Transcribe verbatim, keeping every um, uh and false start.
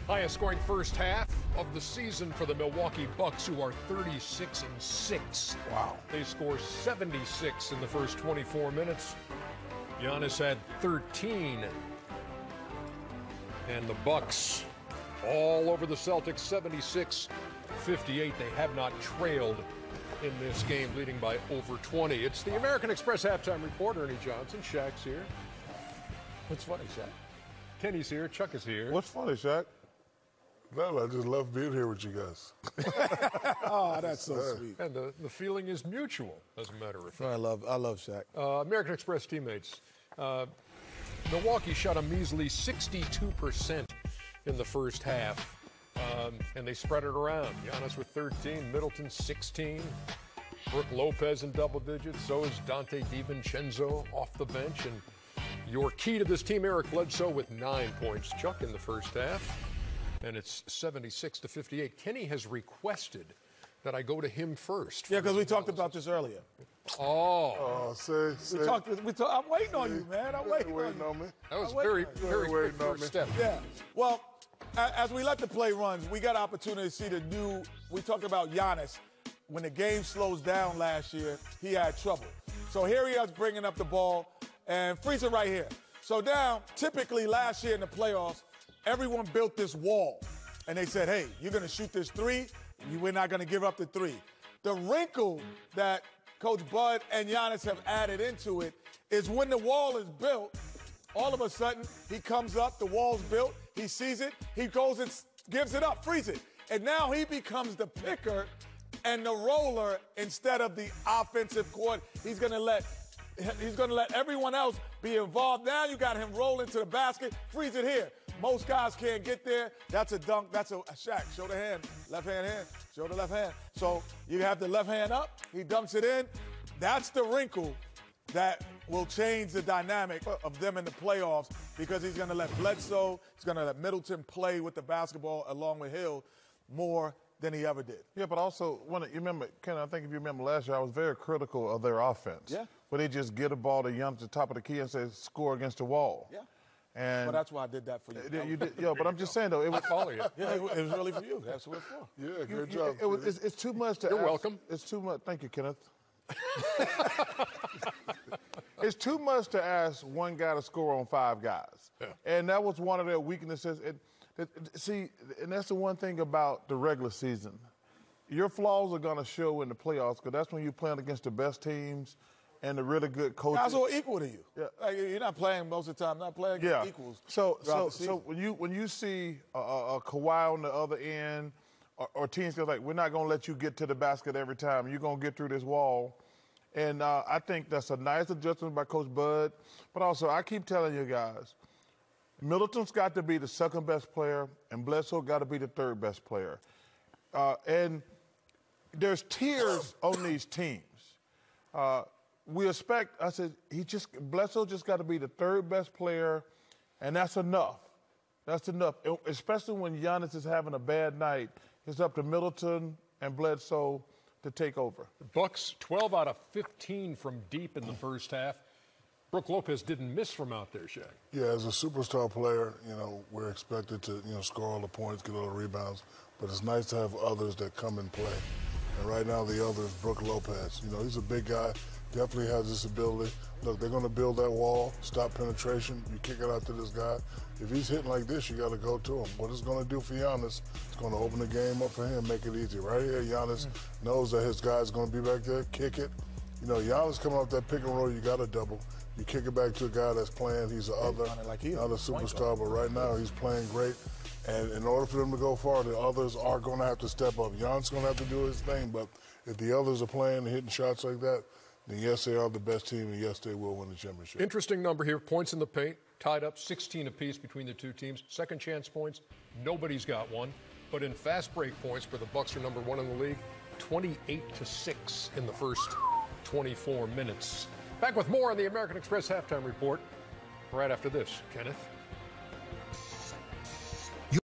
Highest scoring first half of the season for the Milwaukee Bucks, who are thirty-six and six. Wow. They score seventy-six in the first twenty-four minutes. Giannis had thirteen. And the Bucks all over the Celtics, seventy-six fifty-eight. They have not trailed in this game, leading by over twenty. It's the American Express halftime report. Ernie Johnson, Shaq's here. What's funny, Shaq? Kenny's here, Chuck is here. What's funny, Shaq? No, I just love being here with you guys. Oh, that's so sweet. And the, the feeling is mutual, as a matter of fact. I love, I love Shaq. Uh, American Express teammates. Uh, Milwaukee shot a measly sixty-two percent in the first half, um, and they spread it around. Giannis with thirteen, Middleton sixteen, Brook Lopez in double digits, so is Dante DiVincenzo off the bench, and your key to this team, Eric Bledsoe, with nine points. Chuck in the first half. And it's seventy-six to fifty-eight. Kenny has requested that I go to him first. Yeah, because we talked about this earlier. Oh. Oh, say, say. We talked. We talk, I'm waiting on you, man. I'm waiting, waiting on on you. me. That was I'm waiting very, on you. very quick waiting on first me. step. Yeah. Well, a- as we let the play runs, we got an opportunity to see the new. We talked about Giannis. When the game slows down last year, he had trouble. So here he is bringing up the ball and freeze it right here. So now, typically last year in the playoffs, everyone built this wall. And they said, hey, you're going to shoot this three. We're not going to give up the three. The wrinkle that Coach Bud and Giannis have added into it is when the wall is built, all of a sudden he comes up, the wall's built, he sees it, he goes and gives it up, frees it. And now he becomes the picker and the roller instead of the offensive court. He's going to let he's going to let everyone else be involved. Now you got him rolling to the basket, freeze it here. Most guys can't get there. That's a dunk. That's a, a Shaq. Show the hand. Left hand hand. Show the left hand. So you have the left hand up. He dumps it in. That's the wrinkle that will change the dynamic of them in the playoffs because he's going to let Bledsoe, he's going to let Middleton play with the basketball along with Hill more than he ever did. Yeah, but also, when you remember, Ken, I think if you remember last year, I was very critical of their offense. Yeah. Where they just get a ball to Giannis at the top of the key and say, score against the wall. Yeah. And Well, that's why I did that for you. Yeah, you did, yeah, but I'm just saying though, it was Follow you. Yeah, it was really for you. That's what it's for. Yeah, you- good you- job. It was, Kenny. it's, it's too much to. You're ask- welcome. It's too much. Thank you, Kenneth. It's too much to ask one guy to score on five guys, Yeah. and that was one of their weaknesses. It, it, it- see, and that's the one thing about the regular season. Your flaws are going to show in the playoffs because that's when you're playing against the best teams and the really good coaches. Guys who are equal to you. Yeah. Like, you're not playing most of the time, not playing against Yeah. equals. So, throughout so, the season. so when you when you see a, a, a Kawhi on the other end, or, or teams go like, we're not going to let you get to the basket every time. You're going to get through this wall, and uh, I think that's a nice adjustment by Coach Bud. But also, I keep telling you guys, Middleton's got to be the second best player, and Bledsoe got to be the third best player, uh, and there's tiers on these teams. Uh, we expect, I said, he just, Bledsoe just got to be the third best player, and that's enough. That's enough. It- especially when Giannis is having a bad night, it's up to Middleton and Bledsoe to take over. Bucks twelve out of fifteen from deep in the first half. Brook Lopez didn't miss from out there, Shaq. Yeah, as a superstar player, you know, we're expected to, you know, score all the points, get all the rebounds, but it's nice to have others that come and play. And right now, the other is Brook Lopez. You know, he's a big guy, definitely has this ability. Look, they're going to build that wall, stop penetration. You kick it out to this guy. If he's hitting like this, you got to go to him. What it's going to do for Giannis, it's going to open the game up for him, make it easy. Right here, Giannis knows that his guy's going to be back there, kick it. You know, Giannis coming off that pick and roll, you got to double. You kick it back to a guy that's playing. He's the other, like he is, not a point superstar, but right now he's playing great. And in order for them to go far, the others are going to have to step up. Giannis going to have to do his thing, but if the others are playing and hitting shots like that, then yes, they are the best team, and yes, they will win the championship. Interesting number here. Points in the paint, tied up sixteen apiece between the two teams. Second chance points, nobody's got one. But in fast break points, where the Bucks are number one in the league, twenty-eight to six in the first twenty-four minutes. Back with more on the American Express halftime report right after this. Kenneth?